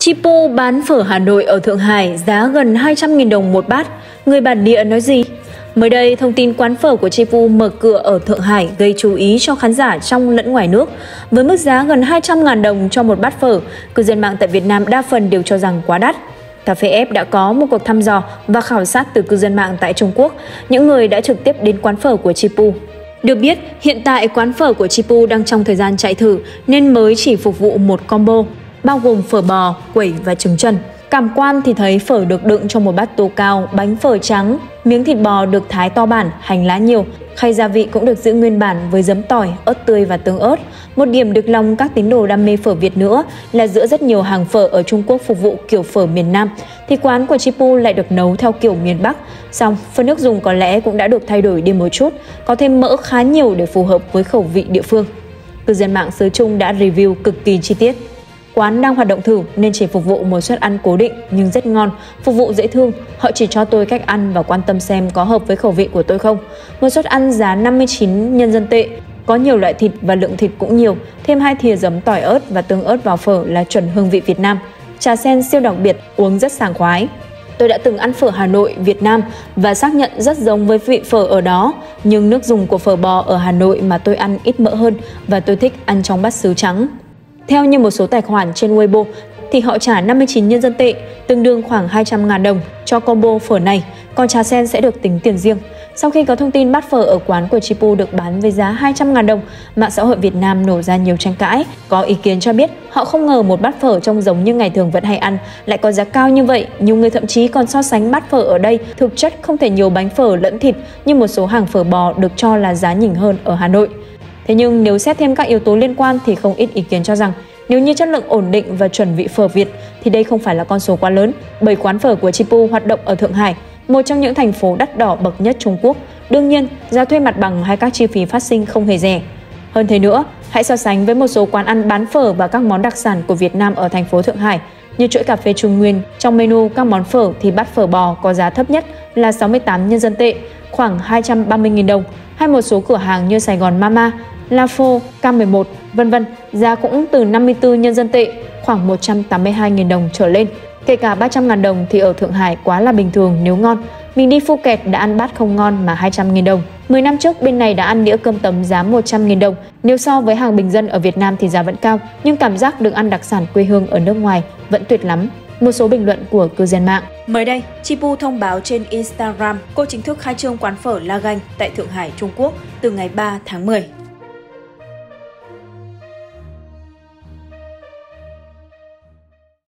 Chipu bán phở Hà Nội ở Thượng Hải giá gần 200.000 đồng một bát. Người bản địa nói gì? Mới đây, thông tin quán phở của Chipu mở cửa ở Thượng Hải gây chú ý cho khán giả trong lẫn ngoài nước. Với mức giá gần 200.000 đồng cho một bát phở, cư dân mạng tại Việt Nam đa phần đều cho rằng quá đắt. Cà phê F đã có một cuộc thăm dò và khảo sát từ cư dân mạng tại Trung Quốc, những người đã trực tiếp đến quán phở của Chipu. Được biết, hiện tại quán phở của Chipu đang trong thời gian chạy thử nên mới chỉ phục vụ một combo, bao gồm phở bò, quẩy và trứng chần. Cảm quan thì thấy phở được đựng trong một bát tô cao, bánh phở trắng, miếng thịt bò được thái to bản, hành lá nhiều, khay gia vị cũng được giữ nguyên bản với giấm tỏi, ớt tươi và tương ớt. Một điểm được lòng các tín đồ đam mê phở Việt nữa là giữa rất nhiều hàng phở ở Trung Quốc phục vụ kiểu phở miền Nam, thì quán của Chipu lại được nấu theo kiểu miền Bắc. Song, phần nước dùng có lẽ cũng đã được thay đổi đi một chút, có thêm mỡ khá nhiều để phù hợp với khẩu vị địa phương. Cư dân mạng xứ Trung đã review cực kỳ chi tiết. Quán đang hoạt động thử nên chỉ phục vụ một suất ăn cố định nhưng rất ngon, phục vụ dễ thương. Họ chỉ cho tôi cách ăn và quan tâm xem có hợp với khẩu vị của tôi không. Một suất ăn giá 59 nhân dân tệ, có nhiều loại thịt và lượng thịt cũng nhiều, thêm 2 thìa giấm tỏi ớt và tương ớt vào phở là chuẩn hương vị Việt Nam. Trà sen siêu đặc biệt, uống rất sảng khoái. Tôi đã từng ăn phở Hà Nội, Việt Nam và xác nhận rất giống với vị phở ở đó, nhưng nước dùng của phở bò ở Hà Nội mà tôi ăn ít mỡ hơn và tôi thích ăn trong bát sứ trắng. Theo như một số tài khoản trên Weibo thì họ trả 59 nhân dân tệ, tương đương khoảng 200.000 đồng cho combo phở này, còn trà sen sẽ được tính tiền riêng. Sau khi có thông tin bát phở ở quán của Chipu được bán với giá 200.000 đồng, mạng xã hội Việt Nam nổ ra nhiều tranh cãi. Có ý kiến cho biết họ không ngờ một bát phở trông giống như ngày thường vẫn hay ăn lại có giá cao như vậy. Nhiều người thậm chí còn so sánh bát phở ở đây thực chất không thể nhiều bánh phở lẫn thịt như một số hàng phở bò được cho là giá nhỉnh hơn ở Hà Nội. Thế nhưng nếu xét thêm các yếu tố liên quan thì không ít ý kiến cho rằng nếu như chất lượng ổn định và chuẩn vị phở Việt thì đây không phải là con số quá lớn, bởi quán phở của Chipu hoạt động ở Thượng Hải, một trong những thành phố đắt đỏ bậc nhất Trung Quốc. Đương nhiên, giá thuê mặt bằng hay các chi phí phát sinh không hề rẻ. Hơn thế nữa, hãy so sánh với một số quán ăn bán phở và các món đặc sản của Việt Nam ở thành phố Thượng Hải, như chuỗi cà phê Trung Nguyên. Trong menu các món phở thì bát phở bò có giá thấp nhất là 68 nhân dân tệ, khoảng 230.000 đồng, hay một số cửa hàng như Sài Gòn Mama, La Phô, K11, vân vân, giá cũng từ 54 nhân dân tệ, khoảng 182.000 đồng trở lên. Kể cả 300.000 đồng thì ở Thượng Hải quá là bình thường nếu ngon. Mình đi Phuket đã ăn bát không ngon mà 200.000 đồng. 10 năm trước bên này đã ăn đĩa cơm tấm giá 100.000 đồng. Nếu so với hàng bình dân ở Việt Nam thì giá vẫn cao, nhưng cảm giác được ăn đặc sản quê hương ở nước ngoài vẫn tuyệt lắm. Một số bình luận của cư dân mạng. Mới đây, Chipu thông báo trên Instagram cô chính thức khai trương quán phở La Ganh tại Thượng Hải, Trung Quốc từ ngày 3 tháng 10.